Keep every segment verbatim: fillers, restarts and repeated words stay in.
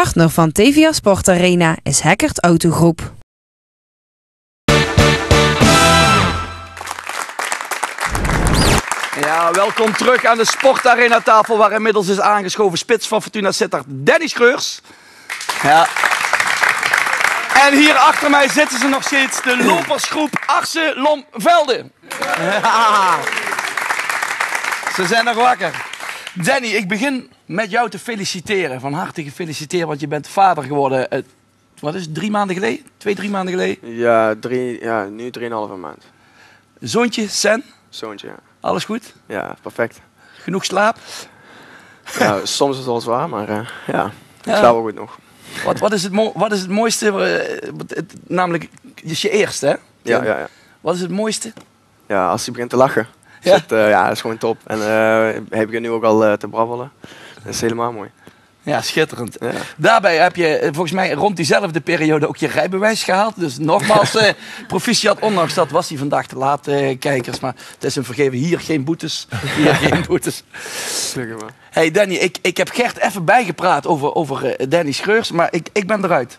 Partner van T V A Sport Arena is Heckert Autogroep. Ja, welkom terug aan de Sportarena tafel waar inmiddels is aangeschoven spits van Fortuna Sittard, Danny Schreurs. Ja. En hier achter mij zitten ze nog steeds, de lopersgroep Arce-Lom-Velde. Ja. Ze zijn nog wakker. Danny, ik begin met jou te feliciteren. Van harte gefeliciteerd, want je bent vader geworden. Uh, wat is het, drie maanden geleden? Twee, drie maanden geleden? Ja, drie, ja nu drieënhalve maand. Zoontje, Sen? Zoontje, ja. Alles goed? Ja, perfect. Genoeg slaap? Ja, soms is het wel zwaar, maar uh, ja, ik ja. slaap wel goed nog. Wat, wat, is het mo wat is het mooiste? Uh, het, namelijk, het is je eerste, hè? Ja, ja, ja. Wat is het mooiste? Ja, als hij begint te lachen. Ja, het, uh, ja dat is gewoon top. En uh, hij begint nu ook al uh, te brabbelen. Dat is helemaal mooi. Ja, schitterend. Ja. Daarbij heb je volgens mij rond diezelfde periode ook je rijbewijs gehaald. Dus nogmaals, uh, proficiat, ondanks dat was hij vandaag te laat, uh, kijkers. Maar het is hem vergeven. Hier geen boetes. Hier geen boetes. Hey Danny, ik, ik heb Gert even bijgepraat over, over uh, Danny Schreurs, maar ik, ik ben eruit.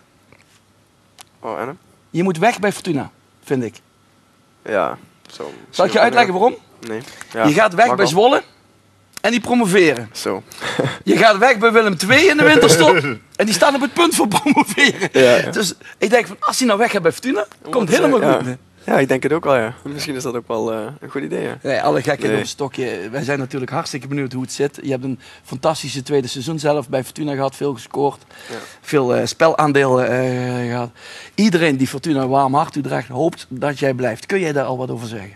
Oh, en hem? Je moet weg bij Fortuna, vind ik. Ja, zo. Zal ik je uitleggen waarom? Nee. Ja, je gaat weg bij Zwolle en die promoveren. Zo. Je gaat weg bij Willem twee in de winterstop en die staan op het punt voor promoveren. Ja, ja. Dus ik denk van als hij nou weg gaat bij Fortuna, komt het helemaal ja. goed. Nee. Ja, ik denk het ook wel, ja. Misschien is dat ook wel uh, een goed idee, ja. Nee, alle gekheid nee. op een stokje. Wij zijn natuurlijk hartstikke benieuwd hoe het zit. Je hebt een fantastische tweede seizoen zelf bij Fortuna gehad. Veel gescoord. Ja. Veel uh, spelaandeel uh, gehad. Iedereen die Fortuna een warm hart toedraagt, hoopt dat jij blijft. Kun jij daar al wat over zeggen?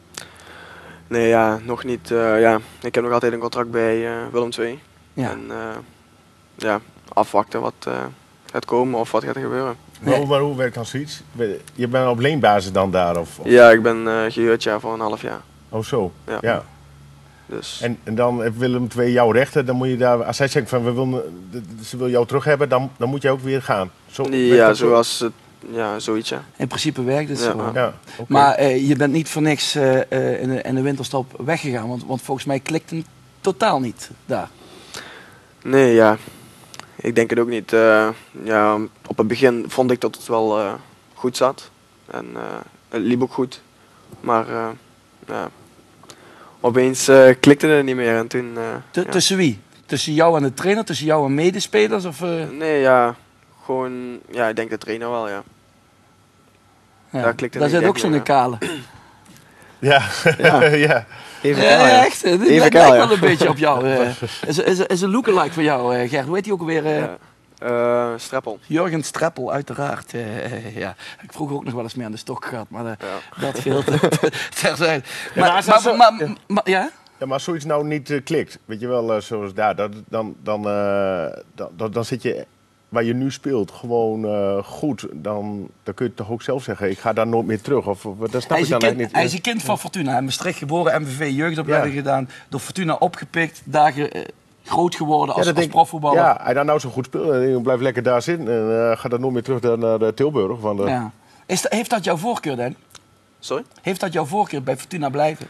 Nee, ja, nog niet. Uh, ja. Ik heb nog altijd een contract bij uh, Willem twee. Ja. En uh, ja, afwachten wat uh, gaat komen of wat gaat er gebeuren. Nee. Maar, maar hoe werkt dan zoiets? Je bent op leenbasis dan daar? Of, of? Ja, ik ben uh, gehuurd ja, voor een half jaar. Oh zo, ja. ja. Dus. En, en dan heeft Willem twee jouw rechten, dan moet je daar, als hij zegt van we willen, ze wil jou terug hebben, dan, dan moet je ook weer gaan. Zo, ja, zoals het, ja, zoiets ja. In principe werkt het ja. zo. Ja, okay. Maar uh, je bent niet voor niks uh, uh, in, de, in de winterstop weggegaan, want, want volgens mij klikt het totaal niet daar. Nee, ja. Ik denk het ook niet. Uh, ja, op het begin vond ik dat het wel uh, goed zat. En uh, het liep ook goed. Maar uh, ja, opeens uh, klikte het niet meer. En toen, uh, T ja. Tussen wie? Tussen jou en de trainer? Tussen jou en medespelers? Of, uh... Nee, ja. Gewoon, ja, ik denk de trainer wel, ja. ja. Daar klikte Daar zit ook zo'n kale. Ja, ja. ja. Even ja, kaal, ja. Echt. Dit lijkt wel een beetje op jou. Uh, is, is, is een lookalike van jou, uh, Gert. Hoe heet hij ook alweer? Uh, ja. uh, Streppel. Jurgen Streppel, uiteraard. Uh, uh, ja. Ik vroeger ook nog wel eens mee aan de stok gehad, maar uh, ja. dat veel terzijde. Maar, ja, maar, maar, maar, maar, maar, ja? Ja, maar als zoiets nou niet uh, klikt, weet je wel, uh, zoals daar, dat, dan, dan, uh, dan, dan zit je waar je nu speelt gewoon uh, goed, dan, dan kun je toch ook zelf zeggen, ik ga daar nooit meer terug. Of, of, dat snap ik dan kind, niet. Hij is een kind van Fortuna, in Maastricht geboren, M V V jeugdopleiding ja. gedaan, door Fortuna opgepikt, daar uh, groot geworden als, ja, als profvoetballer. Ja, hij daar nou zo goed speelt, en blijft lekker daar zitten en uh, gaat dan nooit meer terug naar, naar uh, Tilburg. Van de... ja. Is dat, heeft dat jouw voorkeur, Dan? Sorry? Heeft dat jouw voorkeur bij Fortuna blijven?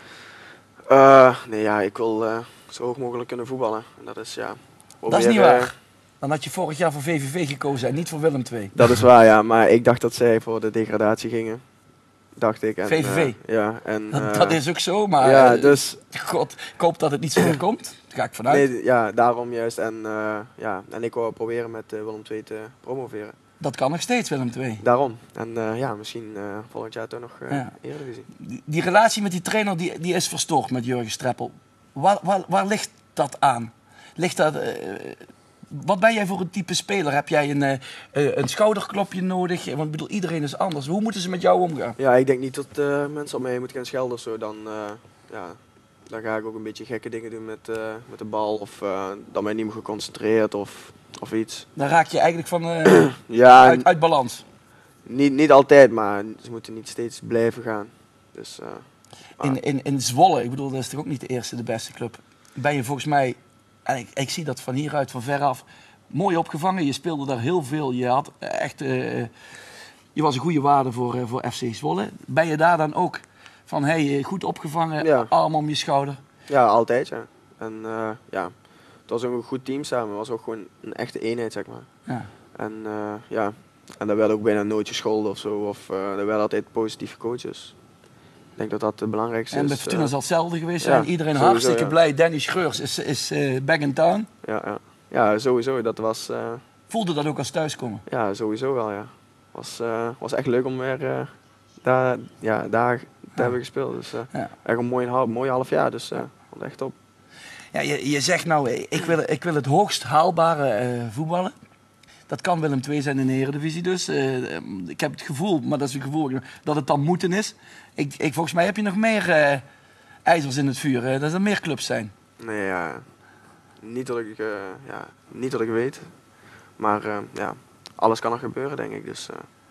Uh, nee, ja, ik wil uh, zo hoog mogelijk kunnen voetballen. Dat is, ja... Dat is niet waar. Uh, Dan had je vorig jaar voor V V V gekozen en niet voor Willem twee. Dat is waar, ja. Maar ik dacht dat zij voor de degradatie gingen. Dacht ik. En, V V V? Uh, ja. En, dat, uh, dat is ook zo, maar... Ja, dus... God, ik hoop dat het niet zo ver komt. Daar ga ik vanuit. Nee, ja, daarom juist. En, uh, ja, en ik wou proberen met uh, Willem twee te promoveren. Dat kan nog steeds, Willem twee. Daarom. En uh, ja, misschien uh, volgend jaar toch nog uh, ja. Eredivisie. Die, die relatie met die trainer die, die is verstoord met Jurgen Streppel. Waar, waar, waar ligt dat aan? Ligt dat... Uh, Wat ben jij voor een type speler? Heb jij een, uh, een schouderklopje nodig? Want ik bedoel, iedereen is anders. Hoe moeten ze met jou omgaan? Ja, ik denk niet dat uh, mensen op mij moeten gaan schelden of zo. Dan, uh, ja, dan ga ik ook een beetje gekke dingen doen met, uh, met de bal. Of uh, dan ben ik niet meer geconcentreerd of, of iets. Dan raak je eigenlijk van, uh, ja, uit, uit balans. Niet, niet altijd, maar ze moeten niet steeds blijven gaan. Dus, uh, in, in, in Zwolle, ik bedoel, dat is toch ook niet de eerste, de beste club. Ben je volgens mij... En ik, ik zie dat van hieruit, van veraf, mooi opgevangen. Je speelde daar heel veel. Je had echt, uh, je was een goede waarde voor, uh, voor F C Zwolle. Ben je daar dan ook van, hey, goed opgevangen, ja. arm om je schouder? Ja, altijd, ja. En uh, ja, het was ook een goed team samen. Het was ook gewoon een echte eenheid, zeg maar. Ja. En uh, ja, en daar werd ook bijna nooit gescholden of zo. Of uh, er werden altijd positieve coaches. Ik denk dat dat het belangrijkste en is. En bij Fortuna uh, zal hetzelfde geweest zijn. Ja, Iedereen sowieso, hartstikke ja. blij. Danny Schreurs is, is uh, back in town. Ja, ja. ja, sowieso. Dat was... Uh, Voelde dat ook als thuiskomen? Ja, sowieso wel, ja. Was, uh, was echt leuk om weer uh, daar, ja, daar te ja. hebben gespeeld. Dus uh, ja. echt een mooi, half, mooi half jaar, dus uh, vond echt top. Ja, je, je zegt nou, ik wil, ik wil het hoogst haalbare uh, voetballen. Dat kan Willem twee zijn in de Eredivisie dus. Uh, ik heb het gevoel, maar dat is een gevoel, dat het dan moeten is. Ik, ik, volgens mij heb je nog meer uh, ijzers in het vuur, uh, dat er meer clubs zijn. Nee, ja. Niet dat ik, uh, ja, niet dat ik weet. Maar uh, ja, alles kan er gebeuren, denk ik. Dus,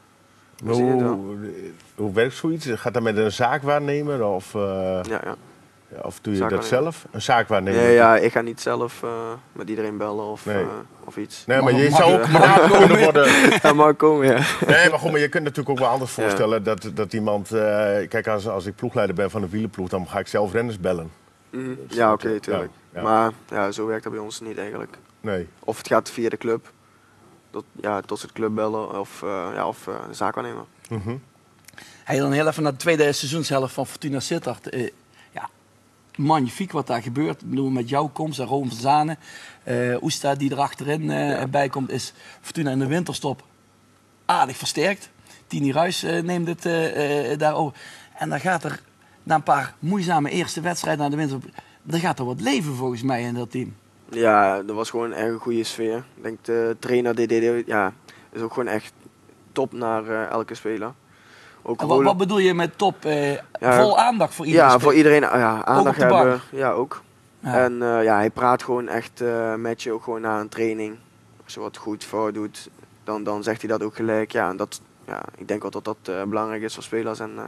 uh, hoe, hoe werkt zoiets? Gaat dat met een zaakwaarnemer? Of, uh, ja, ja. Ja, of doe je dat zelf? Een zaakwaarnemer? Nee, ja, ik ga niet zelf uh, met iedereen bellen of, nee. uh, of iets. Nee, maar, maar je zou ook benaderd kunnen worden. Ja, mag komen, ja. Nee, maar goed, maar je kunt natuurlijk ook wel anders voorstellen. Ja. Dat, dat iemand... Uh, kijk, als, als ik ploegleider ben van de wielerploeg, dan ga ik zelf renners bellen. Mm, dus ja, oké, okay, tuurlijk. Ja, ja. Maar ja, zo werkt dat bij ons niet eigenlijk. Nee. Of het gaat via de club. Tot, ja, tot het club bellen of, uh, ja, of uh, de zaakwaarnemer. Mm-hmm. Hey, dan heel even naar de tweede seizoenshelft van Fortuna Sittard. Uh, ja, magnifiek wat daar gebeurt. Ik bedoel, met jouw komst en Ron van Zanen. Uh, Oesta die er achterin uh, ja. bij komt, is Fortuna in de winterstop aardig versterkt. Tini Ruijs uh, neemt het uh, uh, daarover. En dan gaat er, na een paar moeizame eerste wedstrijden naar de winterstop, dan gaat er wat leven volgens mij in dat team. Ja, dat was gewoon echt een goede sfeer. Ik denk de trainer die deed, ja, is ook gewoon echt top naar uh, elke speler. Ook en wat, wat bedoel je met top? Uh, ja, vol aandacht voor iedereen? Ja, speler. voor iedereen ja, aandacht ook hebben. Ja, ook. Ja. En uh, ja, hij praat gewoon echt uh, met je ook gewoon na een training. Als je wat goed voor doet, dan, dan zegt hij dat ook gelijk. Ja, en dat, ja, ik denk wel dat dat uh, belangrijk is voor spelers en uh,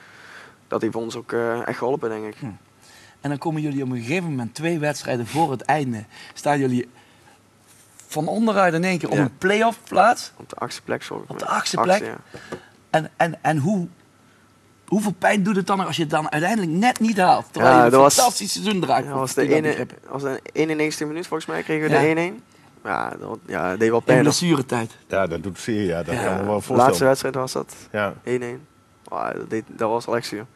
dat heeft ons ook uh, echt geholpen, denk ik. Hm. En dan komen jullie op een gegeven moment, twee wedstrijden voor het einde, staan jullie van onderuit in één keer op ja. een play-off plaats. Op de achtste plek, sorry. Op de achtste plek. Achtste, ja. En, en, en hoe, hoeveel pijn doet het dan als je het dan uiteindelijk net niet haalt? Terwijl ja, je een was, fantastisch seizoen draait. Ja, was de ene, was de eenennegentigste minuut volgens mij kregen we ja. de één-één. Ja, dat, ja, dat deed wel pijn. In blessuretijd. Ja, dat doet zeer. Ja, dat ja. kan me wel voorstellen. De laatste wedstrijd was dat. Ja. één-één. Wow, dat, deed, dat was al echt zuur.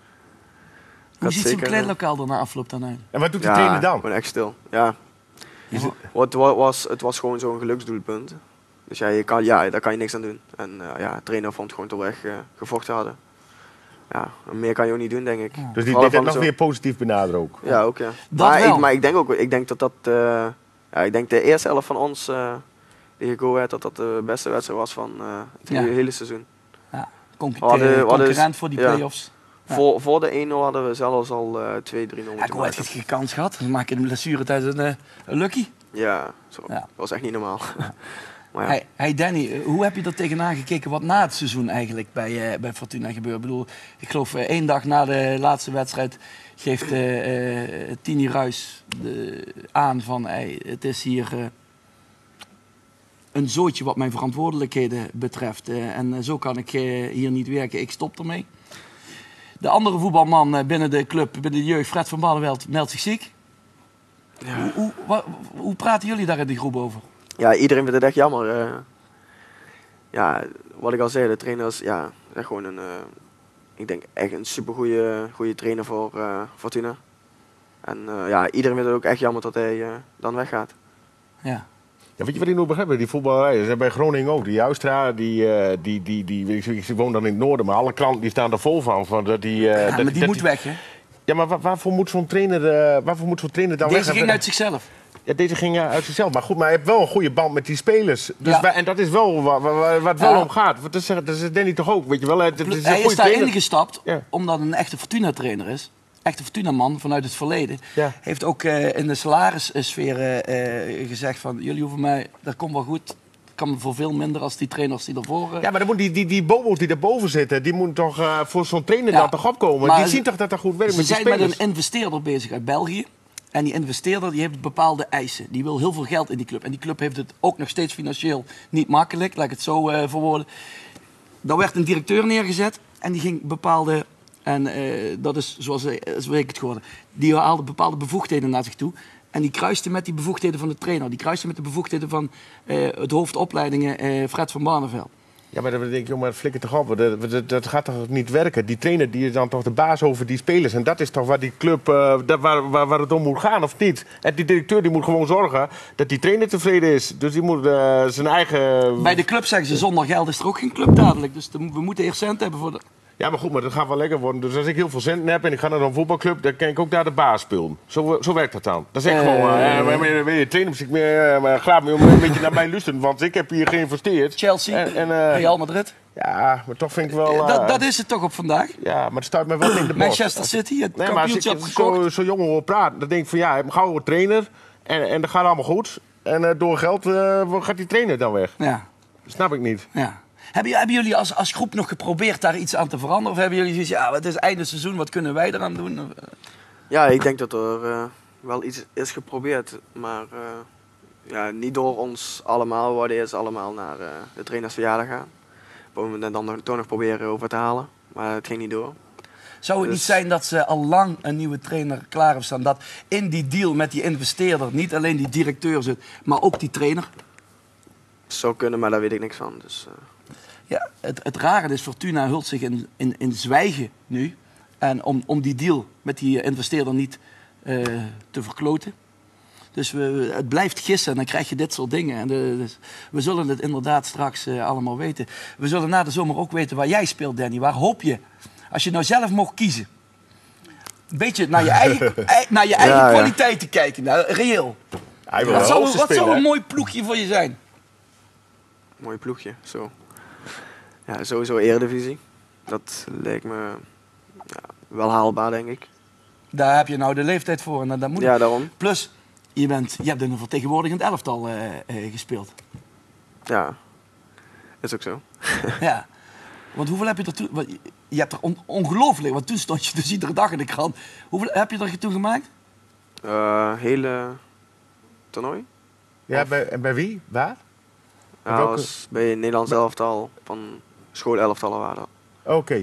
Hoe ziet zo'n kleedlokaal er na afloop dan uit? En wat doet de ja, trainer dan? Gewoon echt stil. Ja. Het, het, was, het was gewoon zo'n geluksdoelpunt. Dus ja, je kan, ja, daar kan je niks aan doen. En uh, ja, de trainer vond gewoon toch echt uh, gevochten hadden. Ja, meer kan je ook niet doen, denk ik. Ja. Dus die deed het nog zo... weer positief benaderen ook? Ja, ook ja. Dat maar, wel. Ik, maar ik denk ook, ik denk dat dat, uh, ja, ik denk de eerste helft van ons, uh, die Go Ahead, dat dat de beste wedstrijd was van uh, het ja. hele seizoen. Ja, Conc hadden, concurrent hadden, voor die ja. play-offs. Ja. Voor, voor de één nul hadden we zelfs al uh, twee drie nul. Ja, Go Ahead heeft geen kans gehad. We maken in de blessure tijdens een, uh, een lucky. Ja, zo. Ja, dat was echt niet normaal. Ja. Maar ja. Hey, hey Danny, hoe heb je er tegenaan gekeken wat na het seizoen eigenlijk bij, uh, bij Fortuna gebeurt? Ik bedoel, ik geloof uh, één dag na de laatste wedstrijd geeft uh, uh, Tini Ruijs de, aan van hey, het is hier uh, een zootje wat mijn verantwoordelijkheden betreft. Uh, en uh, zo kan ik uh, hier niet werken, ik stop ermee. De andere voetbalman uh, binnen de club, binnen de jeugd, Fred van Barneveld, meldt zich ziek. Ja. Hoe, hoe, wat, hoe praten jullie daar in de groep over? Ja, iedereen vindt het echt jammer. Uh, ja, wat ik al zei, de trainer is ja, echt gewoon een, uh, ik denk echt een supergoeie trainer voor uh, Fortuna. En uh, ja, iedereen vindt het ook echt jammer dat hij uh, dan weggaat. Ja. Ja, weet je wat ik nog begrijp? Die voetballerij, bij Groningen ook. Die Joustra, die, uh, die, die, die, die, ik, ik woon dan in het noorden, maar alle klanten die staan er vol van. van dat die, uh, ja, dat, maar die dat, moet weg, hè? Ja, maar waar, waarvoor moet zo'n trainer, uh, waarvoor moet zo'n trainer dan Deze weg? Deze ging uit zichzelf. Ja, deze ging uit zichzelf. Maar goed, maar hij heeft wel een goede band met die spelers. Dus ja. wij, en dat is wel waar, waar, waar het wel ja. om gaat. Dat is, dat is Danny toch ook, weet je wel. Het, het is hij is daarin gestapt, ja. omdat een echte Fortuna-trainer is. Echte Fortuna-man vanuit het verleden. Ja. Heeft ook uh, in de salarissfeer uh, gezegd van... jullie hoeven mij, dat komt wel goed. Kan voor veel minder als die trainers die ervoor... Uh... Ja, maar dan moet die, die, die bobo's die daarboven zitten... die moeten toch uh, voor zo'n trainer ja. dan toch opkomen. Maar die zien toch dat dat goed werkt met die spelers. Ze zijn met een investeerder bezig uit België. En die investeerder die heeft bepaalde eisen. Die wil heel veel geld in die club. En die club heeft het ook nog steeds financieel niet makkelijk. Laat ik het zo uh, verwoorden. Daar werd een directeur neergezet. En die ging bepaalde... En uh, dat is zoals, zoals ik het geworden. Die haalde bepaalde bevoegdheden naar zich toe. En die kruiste met die bevoegdheden van de trainer. Die kruiste met de bevoegdheden van uh, het hoofdopleidingen uh, Fred van Barneveld. Ja, maar dan denk ik, joh, maar flikker toch op. Dat, dat, dat gaat toch niet werken? Die trainer die is dan toch de baas over die spelers. En dat is toch waar die club, uh, dat, waar, waar, waar het om moet gaan, of niet? En die directeur die moet gewoon zorgen dat die trainer tevreden is. Dus die moet uh, zijn eigen... Bij de club zeggen ze, zonder geld is er ook geen club dadelijk. Dus de, we moeten eerst cent hebben voor de... Ja, maar goed, maar dat gaat wel lekker worden. Dus als ik heel veel centen heb en ik ga naar een voetbalclub, dan kan ik ook daar de baas spelen. Zo, zo werkt dat dan. Dan zeg ik uh, gewoon, uh, wil je trainen, dus ik uh, graag mee om een beetje naar mij luisteren, want ik heb hier geïnvesteerd. Chelsea, en, en, uh, Real Madrid. Ja, maar toch vind ik wel... Uh, dat, dat is het toch op vandaag? Ja, maar het staat me wel in de bos. Manchester City, het nee, kampioenschap gekocht. Zo, zo jong hoor praten, dan denk ik van ja, ik heb een gouden trainer en, en dat gaat allemaal goed. En uh, door geld uh, gaat die trainer dan weg. Ja. Dat snap ik niet. Ja. Hebben, hebben jullie als, als groep nog geprobeerd daar iets aan te veranderen? Of hebben jullie zoiets, ja, het is einde seizoen, wat kunnen wij eraan doen? Ja, ik denk dat er uh, wel iets is geprobeerd. Maar uh, ja, niet door ons allemaal. We wilden eerst allemaal naar uh, de trainersverjaardag gaan. En dan toch nog proberen over te halen. Maar het ging niet door. Zou het dus... niet zijn dat ze al lang een nieuwe trainer klaar hebben staan? Dat in die deal met die investeerder niet alleen die directeur zit, maar ook die trainer? Zou kunnen, maar daar weet ik niks van. Dus, uh... Ja, het, het rare is, Fortuna hult zich in, in, in zwijgen nu. En om, om die deal met die investeerder niet uh, te verkloten. Dus we, het blijft gissen en dan krijg je dit soort dingen. En de, dus we zullen het inderdaad straks uh, allemaal weten. We zullen na de zomer ook weten waar jij speelt, Danny. Waar hoop je, als je nou zelf mocht kiezen, een beetje naar je eigen, naar je eigen ja, kwaliteiten ja. kijken, nou, reëel. Hij wil wat zou, wat spelen, zou een mooi ploegje voor je zijn? Mooi ploegje, zo. Ja, sowieso Eredivisie. Dat lijkt me ja, wel haalbaar, denk ik. Daar heb je nou de leeftijd voor. En dat moet ja, daarom. Plus, je, bent, je hebt in een vertegenwoordigend elftal uh, uh, gespeeld. Ja, is ook zo. Ja, want hoeveel heb je er toen... Je hebt er on, ongelooflijk, want toen stond je dus iedere dag in de krant. Hoeveel heb je er toen gemaakt? Uh, hele toernooi. Ja, bij, en bij wie? Waar? Ja, dat was bij het Nederlands elftal van schoolelftallen waren. Oké. Okay.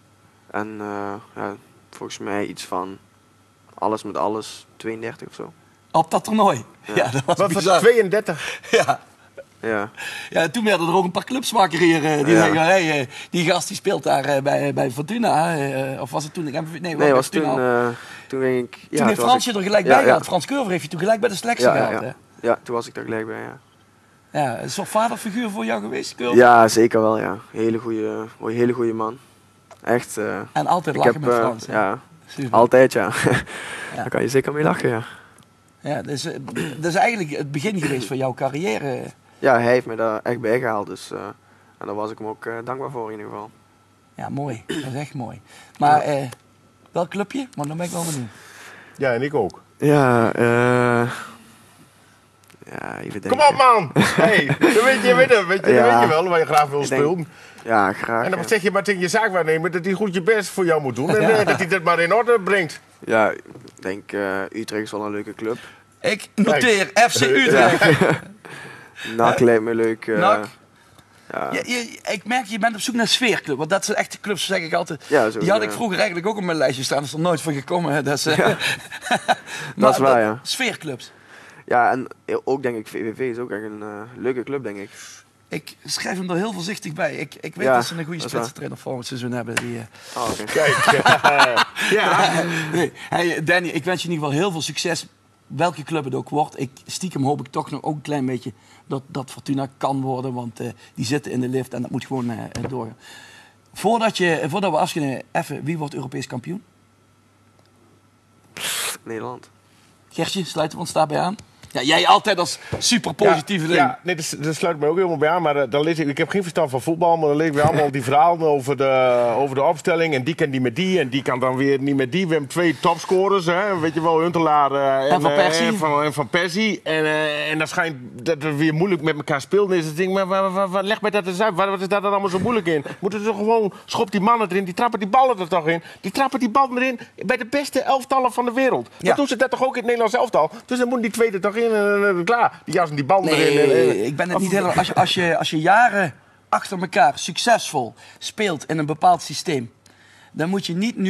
En uh, ja, volgens mij iets van alles met alles, tweeëndertig of zo. Op dat toernooi? Ja, ja dat was Wat was het, tweeëndertig? Ja. Ja. Ja, toen werden er ook een paar clubs wakker hier. Uh, die ja. zeggen, hey, uh, die gast die speelt daar uh, bij, bij Fortuna. Uh, of was het toen? Nee, nee was toen, uh, toen ging ik... Ja, toen heeft Frans je er gelijk ja, bij ja. gehad. Frans Curver heeft je toen gelijk bij de selectie ja, gehaald. Ja, ja. Hè? Ja, toen was ik daar gelijk bij, ja. Ja, een soort vaderfiguur voor jou geweest, Curver? Ja, zeker wel, ja. Hele goede, hele goede man. Echt. Uh, en altijd lachen heb, met Frans. Uh, ja, super. Altijd, ja. ja. Daar kan je zeker mee lachen, ja. Ja, dus, dat is eigenlijk het begin geweest van jouw carrière. Ja, hij heeft me daar echt bij gehaald, dus uh, en daar was ik hem ook uh, dankbaar voor in ieder geval. Ja, mooi. Dat is echt mooi. Maar uh, welk clubje? Maar dan ben ik wel benieuwd. Ja, en ik ook. Ja, eh... Uh, ja, even denken. Kom op, man! Hey, dat weet je, weet je, weet je, ja, weet je wel waar je graag wil spelen. Ja, graag. En dan ja. zeg je maar tegen je zaakwaarnemer dat hij goed je best voor jou moet doen. En ja. dat hij dat maar in orde brengt. Ja, ik denk uh, Utrecht is wel een leuke club. Ik noteer F C Utrecht. N A C lijkt me leuk. Uh, N A C? Ja. Je, je, ik merk, je bent op zoek naar sfeerclub. Want dat zijn echte clubs, zeg ik altijd. Ja, zo, die had ja. ik vroeger eigenlijk ook op mijn lijstje staan. Dat is er nooit van gekomen. Dat is, uh, ja. dat is waar, ja. Sfeerclubs. Ja, en ook denk ik, V V V is ook echt een uh, leuke club, denk ik. Ik schrijf hem er heel voorzichtig bij. Ik, ik weet ja, dat ze een goede spitsentrainer voor het seizoen hebben. Die, uh... oh, okay. Kijk. ja. Nee. Hey, Danny, ik wens je in ieder geval heel veel succes. Welke club het ook wordt. Ik, stiekem hoop ik toch nog ook een klein beetje dat, dat Fortuna kan worden. Want uh, die zitten in de lift en dat moet gewoon uh, doorgaan. Voordat, je, voordat we afschieten, even, wie wordt Europees kampioen? Nederland. Gertje, sluiten we ons daarbij aan? Ja, jij altijd als super positieve ja, ja, nee, dat, dat sluit me ook helemaal bij aan. Maar uh, dan lees ik, ik heb geen verstand van voetbal, maar dan lees ik weer allemaal die verhalen over de, over de opstelling. En die kan niet met die en die kan dan weer niet met die. We hebben twee topscorers, hè, weet je wel, Huntelaar uh, en, en Van Persie. Uh, en van, en van Persie. En, uh, en dan schijnt dat het weer moeilijk met elkaar speelt. Dus ik denk, maar waar, waar, waar, leg mij dat eens uit. Waar, wat is daar dan allemaal zo moeilijk in? Moeten ze toch gewoon, schop die mannen erin, die trappen die ballen er toch in. Die trappen die bal erin bij de beste elftallen van de wereld. Ja. Dan doen ze dat toch ook in het Nederlands elftal. Dus dan moeten die tweede toch in. Uh, klaar, die jassen die bal nee, erin. En, en, ik ben het niet helemaal... Als je, als, je, als je jaren achter elkaar succesvol speelt in een bepaald systeem, dan moet je niet nu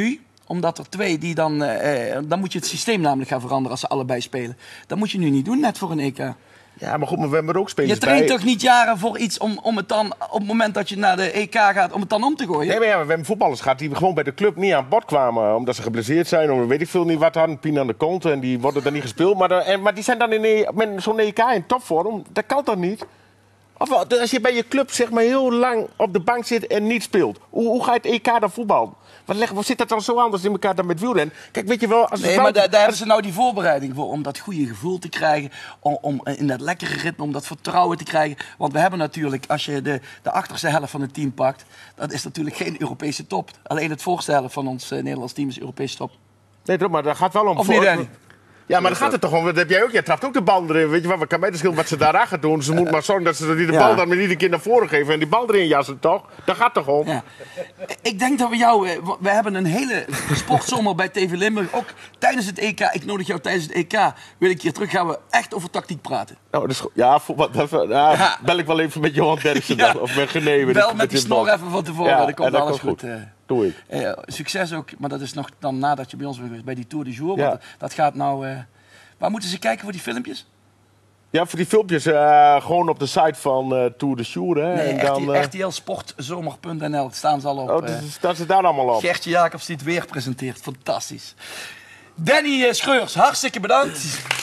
Omdat er twee die dan... Uh, dan moet je het systeem namelijk gaan veranderen als ze allebei spelen. Dat moet je nu niet doen, net voor een E K. Ja, maar goed, maar we hebben er ook spelers Je traint bij. toch niet jaren voor iets om, om het dan, op het moment dat je naar de E K gaat, om het dan om te gooien? Nee, maar ja, we hebben voetballers gehad die gewoon bij de club niet aan bod kwamen. Omdat ze geblesseerd zijn, of weet ik veel niet wat hadden. Pien aan de kont en die worden dan niet gespeeld. Maar, de, en, maar die zijn dan in een, met zo'n E K in topvorm. Dat kan toch niet? Of als je bij je club zeg maar heel lang op de bank zit en niet speelt. Hoe, hoe ga je het E K dan voetballen? Wat, leg, wat zit dat dan zo anders in elkaar dan met wielrennen? Kijk, weet je wel... Als nee, wel, maar daar, daar hebben ze nou die voorbereiding voor. Om dat goede gevoel te krijgen. Om, om in dat lekkere ritme, om dat vertrouwen te krijgen. Want we hebben natuurlijk, als je de, de achterste helft van het team pakt... dat is natuurlijk geen Europese top. Alleen het voorste helft van ons uh, Nederlands team is Europese top. Nee, toch, maar daar gaat wel om... Of voor, niet, Danny? Ja, maar dan gaat het toch om. Dat heb jij ook. Jij trapt ook de bal erin. Weet je wat? Wat kan mij de schil wat ze daar aan gaan doen? Ze moeten maar zorgen dat ze die de bal Ja. dan met iedere keer naar voren geven en die bal erin jassen, toch? Daar gaat toch om? Ja. Ik denk dat we jou... eh, We hebben een hele sportzomer bij T V Limburg. Ook tijdens het E K. Ik nodig jou tijdens het E K. Wil ik hier terug. Gaan we echt over tactiek praten. Nou, dat is goed. Ja, voor, wat, even, ja, Ja. bel ik wel even met Johan Derksen Ja. dan, of met Geneven. Wel met die snor even van tevoren. Ja, Dan komt en dat alles komt goed. goed. eh. Doe ik. Eh, succes ook. Maar dat is nog dan nadat je bij ons bent geweest. Bij die Tour de Jour. Ja. Want dat gaat nou... eh, waar moeten ze kijken voor die filmpjes? Ja, voor die filmpjes eh, gewoon op de site van uh, Tour de Jour. Hè, Nee, en dan, R T L Sportzomer punt n l staan ze al op. Oh, eh. dus staan ze daar allemaal op? Gertje Jacobs die het weer presenteert. Fantastisch. Danny uh, Schreurs, hartstikke bedankt.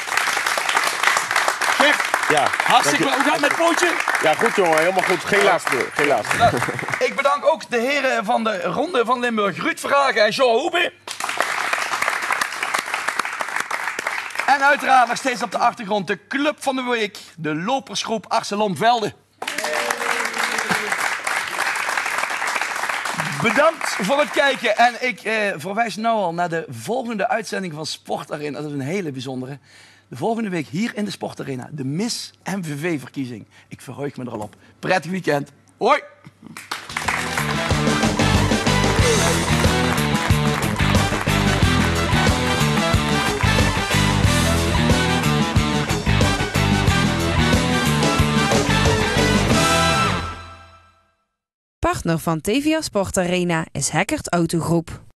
Gert, Ja. hartstikke dank bedankt. Hoe gaat het met het pootje? je. Ja, goed jongen. Helemaal goed. Geen last meer. Geen last. Nou, ik bedank ook de heren van de Ronde van Limburg, Ruud Verhagen en Jean Hoebe. En uiteraard nog steeds op de achtergrond de club van de week, de lopersgroep Arcelon Velde. Bedankt voor het kijken en ik eh, verwijs nu al naar de volgende uitzending van Sport Arena. Dat is een hele bijzondere. De volgende week hier in de Sport Arena, de Miss M V V-verkiezing. Ik verheug me er al op. Prettig weekend. Hoi! Partner van T V A Sport Arena is Heckert Autogroep.